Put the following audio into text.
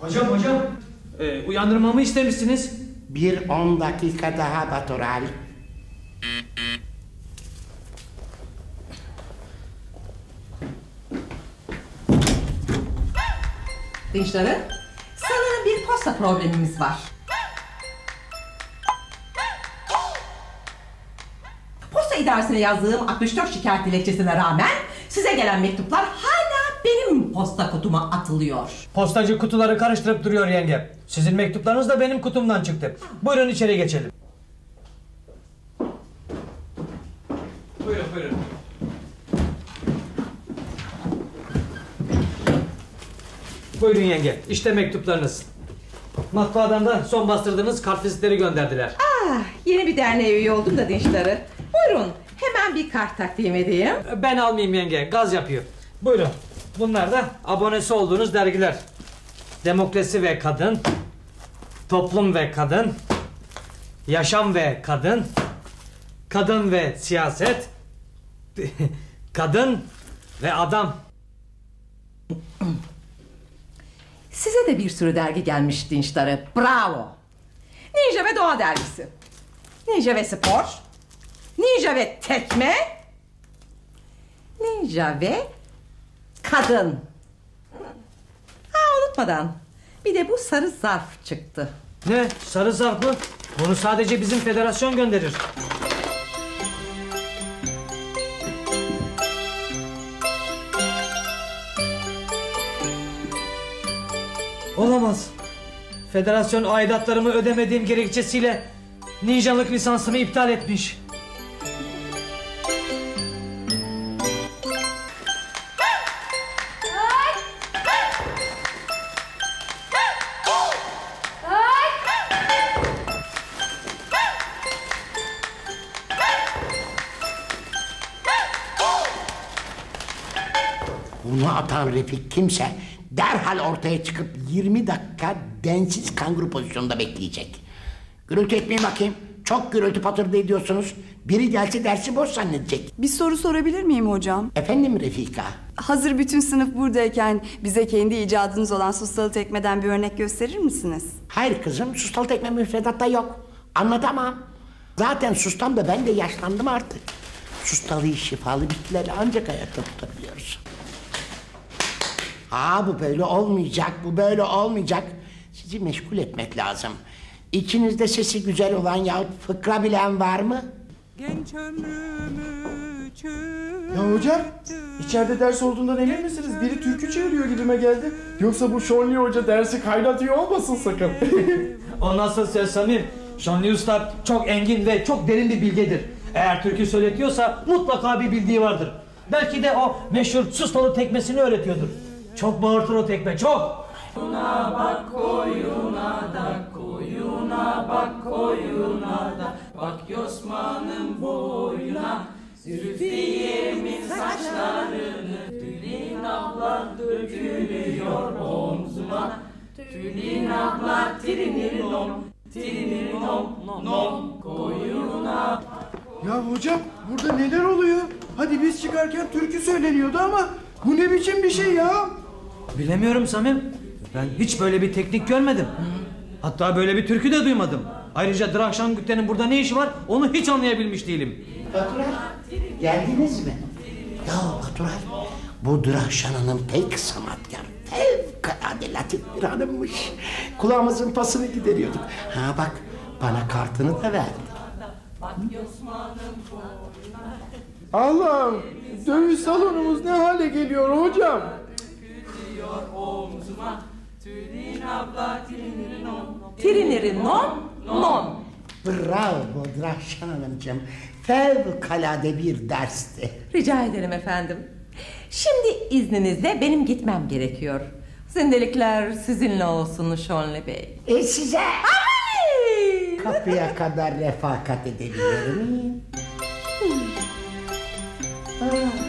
Hocam. Uyandırmamı istemişsiniz. Bir 10 dakika daha Batural. Dinçleri, sanırım bir posta problemimiz var. Posta idaresine yazdığım 64 şikayet dilekçesine rağmen size gelen mektuplar hala benim posta kutuma atılıyor. Postacı kutuları karıştırıp duruyor yenge. Sizin mektuplarınız da benim kutumdan çıktı. Buyurun içeri geçelim. Buyurun. Buyurun yenge. İşte mektuplarınız. Matbaadan da son bastırdığınız kartvizitleri gönderdiler. Yeni bir derneğe üye oldum da Dinçleri. Buyurun hemen bir kart takdim edeyim. Ben almayayım yenge. Gaz yapıyor. Buyurun. Bunlar da abonesi olduğunuz dergiler. Demokrasi ve Kadın, Toplum ve Kadın, Yaşam ve Kadın, Kadın ve Siyaset, Kadın ve Adam. Size de bir sürü dergi gelmiş Dinçleri. Bravo. Ninja ve Doğa dergisi. Ninja ve Spor. Ninja ve Tekme. Ninja ve Kadın. Unutmadan. Bir de bu sarı zarf çıktı. Ne? Sarı zarf mı? Bunu sadece bizim federasyon gönderir. Olamaz. Federasyon aidatlarımı ödemediğim gerekçesiyle ninjalık lisansımı iptal etmiş. Bunu atan Refik kimse derhal ortaya çıkıp 20 dakika densiz kanguru pozisyonunda bekleyecek. Gürültü etmeyin bakayım. Çok gürültü patırdı ediyorsunuz. Biri gelse dersi boş zannedecek. Bir soru sorabilir miyim hocam? Efendim Refika? Hazır bütün sınıf buradayken bize kendi icadınız olan sustalı tekmeden bir örnek gösterir misiniz? Hayır kızım, sustalı tekme müfredatta yok. Anlatamam. Zaten sustam da ben de yaşlandım artık. Sustalıyı şifalı bitkilerle ancak ayakta tutabiliyoruz. Bu böyle olmayacak, bu böyle olmayacak. Sizi meşgul etmek lazım. İçinizde sesi güzel olan yahut fıkra bilen var mı? Genç ömrümü Ya hocam, içeride ders olduğundan emin misiniz? Biri türkü çeviriyor gibime geldi. Yoksa bu Şonli Hoca dersi kaynatıyor olmasın sakın. O nasıl söz Samir? Şonli Usta çok engin ve çok derin bir bilgedir. Eğer türkü söyletiyorsa mutlaka bir bildiği vardır. Belki de o meşhur sustalı tekmesini öğretiyordur. Çok bağırtır o tekme, çok. Koyuna bak koyuna da, koyuna bak koyuna da, bak Yosman'ın boyuna, Zülfiye'min saçlarını, Tülin abla dökülüyor omzuma, Tülin abla tirinirinom, tirinirinom, nom, koyuna. Ya hocam, burada neler oluyor? Hadi biz çıkarken türkü söyleniyordu ama bu ne biçim bir şey ya? Bilemiyorum Samim. Ben hiç böyle bir teknik görmedim. Hatta böyle bir türkü de duymadım. Ayrıca Drahşan Gükten'in burada ne işi var onu hiç anlayabilmiş değilim. Batural, geldiniz mi? Ya Batural, bu Drahşan Hanım pek sanatkar, fevkalade latif bir hanımmış. Kulağımızın pasını gideriyorduk. Bak, bana kartını da verdi. Allah'ım, dövüş salonumuz ne hale geliyor hocam? Tirinirinom, nom. Bravo Drahşan Hanımcığım, fevkalade bir dersti. Rica ederim efendim. Şimdi izninizle benim gitmem gerekiyor. Zindelikler sizinle olsun Şonli Bey. Size kapıya kadar refakat edebilir miyim?